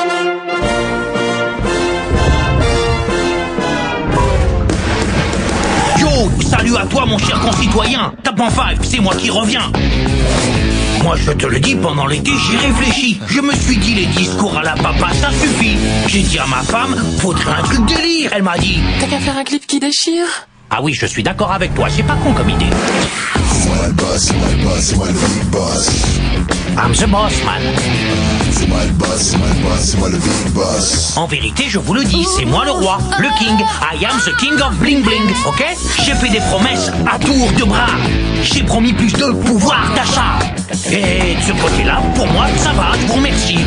Salut à toi mon cher concitoyen. Tape en five, c'est moi qui reviens. Moi je te le dis, pendant l'été j'y réfléchis. Je me suis dit les discours à la papa ça suffit. J'ai dit à ma femme, faudrait un truc délire. Elle m'a dit, t'as qu'à faire un clip qui déchire. Ah oui, je suis d'accord avec toi, c'est pas con comme idée. C'est moi le boss, c'est moi le boss, c'est moi le big boss. I'm the boss man. C'est moi le boss, c'est moi le boss, c'est moi le big boss. En vérité, je vous le dis, c'est moi le roi, le king. I am the king of bling bling, ok? J'ai fait des promesses à tour de bras. J'ai promis plus de pouvoir d'achat. Et de ce côté-là, pour moi, ça va, je vous remercie.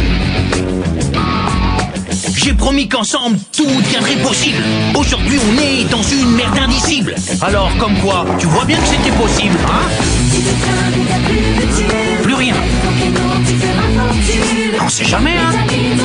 J'ai promis qu'ensemble, tout deviendrait possible. Aujourd'hui, on est dans une merde indicible. Alors, comme quoi, tu vois bien que c'était possible, hein? Plus rien. On sait jamais, hein?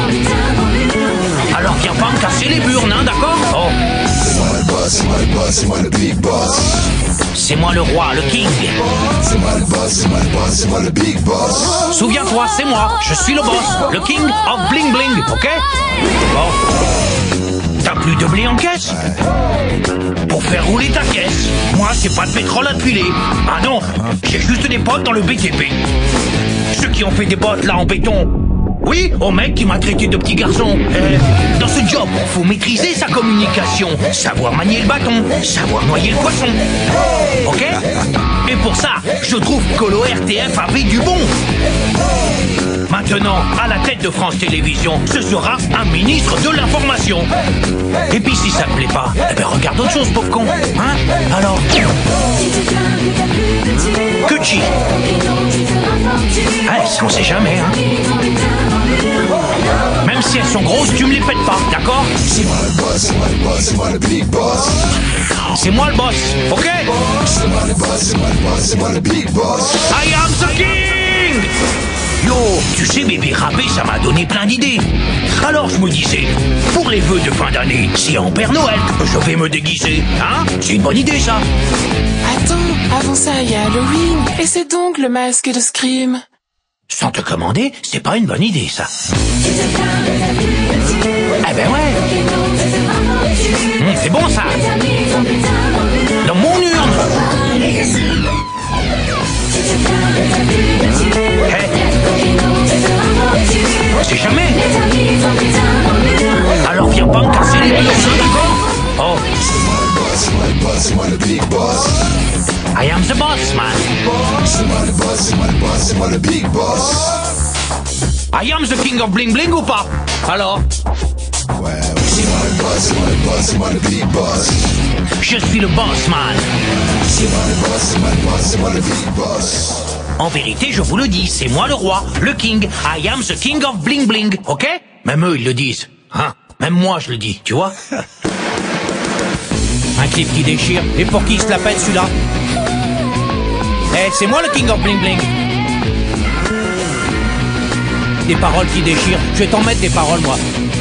Alors viens pas me casser les burnes, hein, d'accord? Oh. C'est moi le boss, c'est moi le boss, c'est moi le big boss. C'est moi le roi, le king. C'est moi le boss, c'est moi le boss, c'est moi le big boss. Souviens-toi, c'est moi, je suis le boss, le king of bling bling, ok? Bon. T'as plus de blé en caisse? Pour faire rouler ta caisse. Moi, c'est pas de pétrole à te filer. Ah non, j'ai juste des potes dans le BTP. Ceux qui ont fait des bottes là en béton. Oui, au mec qui m'a traité de petit garçon. Dans ce job, faut maîtriser sa communication, savoir manier le bâton, savoir noyer le poisson. Ok? Et pour ça, je trouve que l'ORTF avait du bon. Maintenant, à la tête de France Télévisions, ce sera un ministre de l'information. Et puis si ça te plaît pas, eh ben regarde autre chose, pauvre con. Hein? Alors? Que chi? On sait jamais, hein? Même si elles sont grosses, tu me les pètes pas, d'accord? C'est moi le boss, c'est moi le boss, c'est moi le big boss. C'est moi le boss, ok? C'est moi le boss, c'est moi le boss, c'est moi le big boss. I am the king! Yo, tu sais, bébé râpé, ça m'a donné plein d'idées. Alors je me disais, pour les vœux de fin d'année, c'est en Père Noël que je vais me déguiser, hein? C'est une bonne idée, ça. Attends, avant ça, il y a Halloween, et c'est donc le masque de Scream. Sans te commander, c'est pas une bonne idée, ça. Eh ben ouais. C'est bon, ça. Dans mon urne. C'est jamais. Alors viens pas me casser les pieds, d'accord? Oh. C'est moi le boss, c'est moi le big boss. I am the boss, man. C'est moi le boss, c'est moi le boss, c'est moi le big boss. I am the king of bling bling ou pas? Alors? Ouais, c'est moi le boss, c'est moi le boss, c'est moi le big boss. Je suis le boss, man. C'est moi le boss, c'est moi le boss, c'est moi le big boss. En vérité, je vous le dis, c'est moi le roi, le king. I am the king of bling bling, ok? Même eux, ils le disent. Hein? Même moi, je le dis, tu vois? Un clip qui déchire. Et pour qui se la pète, celui-là? C'est moi le king of bling bling. Des paroles qui déchirent. Je vais t'en mettre des paroles, moi.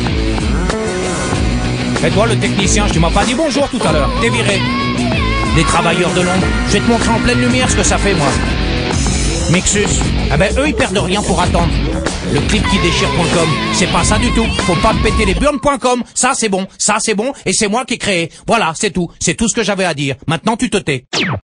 Et toi, le technicien, tu m'as pas dit bonjour tout à l'heure. T'es viré. Des travailleurs de l'ombre. Je vais te montrer en pleine lumière ce que ça fait, moi. Mixus. Ah ben, eux, ils perdent rien pour attendre. Le clip qui déchire.com, c'est pas ça du tout. Faut pas me péter les burnes.com. Ça, c'est bon. Ça, c'est bon. Et c'est moi qui ai créé. Voilà, c'est tout. C'est tout ce que j'avais à dire. Maintenant, tu te tais.